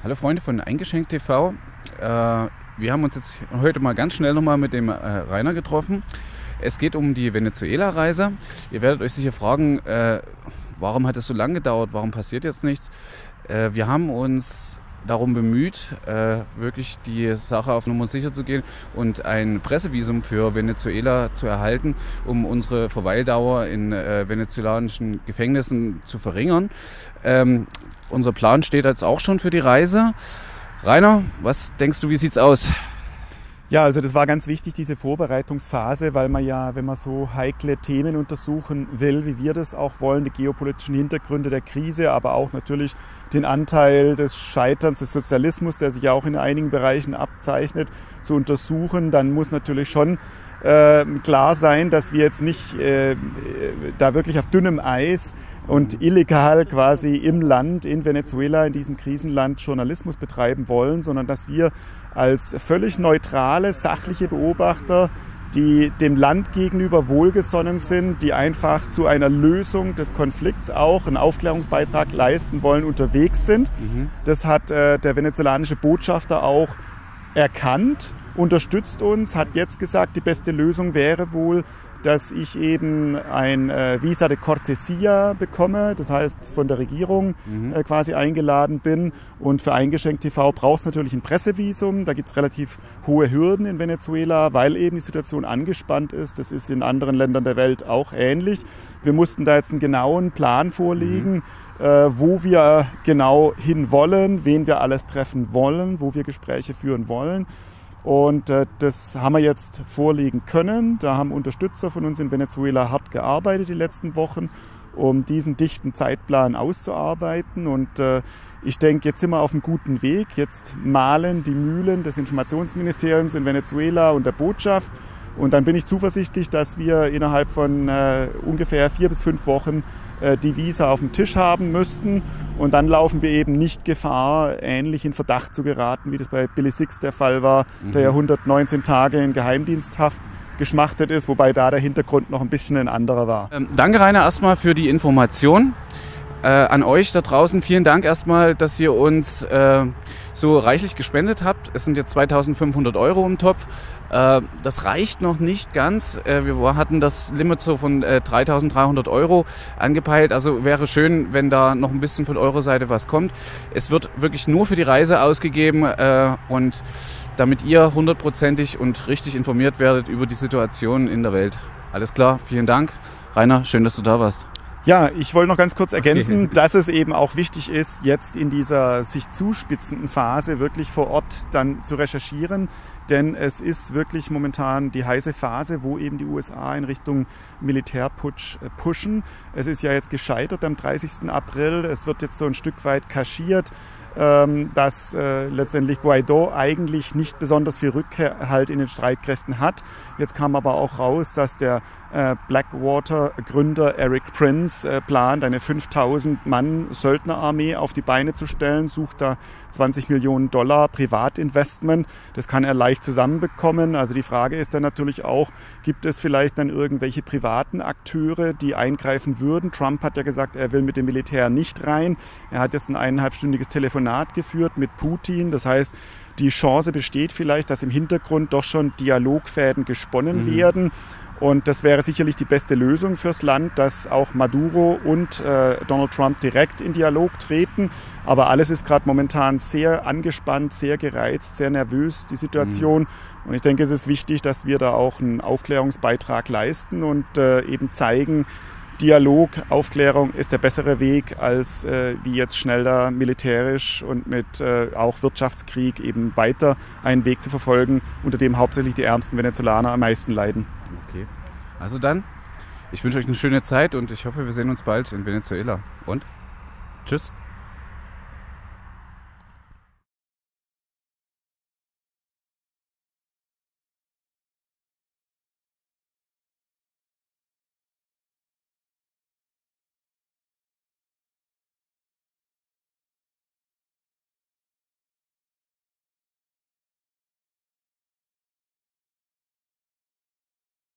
Hallo Freunde von Eingeschenkt TV. Wir haben uns jetzt heute mal ganz schnell nochmal mit dem Rainer getroffen. Es geht um die Venezuela-Reise. Ihr werdet euch sicher fragen, warum hat es so lange gedauert, warum passiert jetzt nichts? Wir haben uns darum bemüht, wirklich die Sache auf Nummer sicher zu gehen und ein Pressevisum für Venezuela zu erhalten, um unsere Verweildauer in venezolanischen Gefängnissen zu verringern. Unser Plan steht jetzt auch schon für die Reise. Rainer, was denkst du, wie sieht's aus? Ja, also das war ganz wichtig, diese Vorbereitungsphase, weil man ja, wenn man so heikle Themen untersuchen will, wie wir das auch wollen, die geopolitischen Hintergründe der Krise, aber auch natürlich den Anteil des Scheiterns des Sozialismus, der sich ja auch in einigen Bereichen abzeichnet, zu untersuchen, dann muss natürlich schon klar sein, dass wir jetzt nicht da wirklich auf dünnem Eis und illegal quasi im Land, in Venezuela, in diesem Krisenland Journalismus betreiben wollen, sondern dass wir als völlig neutrale, sachliche Beobachter, die dem Land gegenüber wohlgesonnen sind, die einfach zu einer Lösung des Konflikts auch einen Aufklärungsbeitrag leisten wollen, unterwegs sind. Das hat der venezolanische Botschafter auch erkannt, unterstützt uns, hat jetzt gesagt, die beste Lösung wäre wohl, dass ich eben ein Visa de Cortesia bekomme, das heißt von der Regierung quasi eingeladen bin. Und für Eingeschenkt TV braucht es natürlich ein Pressevisum. Da gibt es relativ hohe Hürden in Venezuela, weil eben die Situation angespannt ist. Das ist in anderen Ländern der Welt auch ähnlich. Wir mussten da jetzt einen genauen Plan vorlegen, wo wir genau hin wollen, wen wir alles treffen wollen, wo wir Gespräche führen wollen. Und das haben wir jetzt vorlegen können. Da haben Unterstützer von uns in Venezuela hart gearbeitet die letzten Wochen, um diesen dichten Zeitplan auszuarbeiten. Und ich denke, jetzt sind wir auf einem guten Weg. Jetzt mahlen die Mühlen des Informationsministeriums in Venezuela und der Botschaft. Und dann bin ich zuversichtlich, dass wir innerhalb von ungefähr 4 bis 5 Wochen die Visa auf dem Tisch haben müssten. Und dann laufen wir eben nicht Gefahr, ähnlich in Verdacht zu geraten, wie das bei Billy Six der Fall war, der ja 119 Tage in Geheimdiensthaft geschmachtet ist, wobei da der Hintergrund noch ein bisschen ein anderer war. Danke Rainer erstmal für die Information. An euch da draußen vielen Dank erstmal, dass ihr uns so reichlich gespendet habt. Es sind jetzt 2.500 € im Topf. Das reicht noch nicht ganz. Wir hatten das Limit so von 3.300 € angepeilt. Also wäre schön, wenn da noch ein bisschen von eurer Seite was kommt. Es wird wirklich nur für die Reise ausgegeben und damit ihr 100%ig und richtig informiert werdet über die Situation in der Welt. Alles klar, vielen Dank. Rainer, schön, dass du da warst. Ja, ich wollte noch ganz kurz ergänzen, dass es eben auch wichtig ist, jetzt in dieser sich zuspitzenden Phase wirklich vor Ort dann zu recherchieren. Denn es ist wirklich momentan die heiße Phase, wo eben die USA in Richtung Militärputsch pushen. Es ist ja jetzt gescheitert am 30. April. Es wird jetzt so ein Stück weit kaschiert, dass letztendlich Guaidó eigentlich nicht besonders viel Rückhalt in den Streitkräften hat. Jetzt kam aber auch raus, dass der Blackwater-Gründer Eric Prince plant, eine 5000-Mann-Söldnerarmee auf die Beine zu stellen, sucht da $20 Millionen Privatinvestment. Das kann er leicht zusammenbekommen. Also die Frage ist dann natürlich auch, gibt es vielleicht dann irgendwelche privaten Akteure, die eingreifen würden? Trump hat ja gesagt, er will mit dem Militär nicht rein. Er hat jetzt ein 1,5-stündiges Telefonat geführt mit Putin. Das heißt, die Chance besteht vielleicht, dass im Hintergrund doch schon Dialogfäden gesponnen werden. Und das wäre sicherlich die beste Lösung fürs Land, dass auch Maduro und Donald Trump direkt in Dialog treten. Aber alles ist gerade momentan sehr angespannt, sehr gereizt, sehr nervös, die Situation. Und ich denke, es ist wichtig, dass wir da auch einen Aufklärungsbeitrag leisten und eben zeigen, Dialog, Aufklärung ist der bessere Weg, als wie jetzt schnell da militärisch und mit auch Wirtschaftskrieg eben weiter einen Weg zu verfolgen, unter dem hauptsächlich die ärmsten Venezolaner am meisten leiden. Okay, also dann, ich wünsche euch eine schöne Zeit und ich hoffe, wir sehen uns bald in Venezuela. Und tschüss.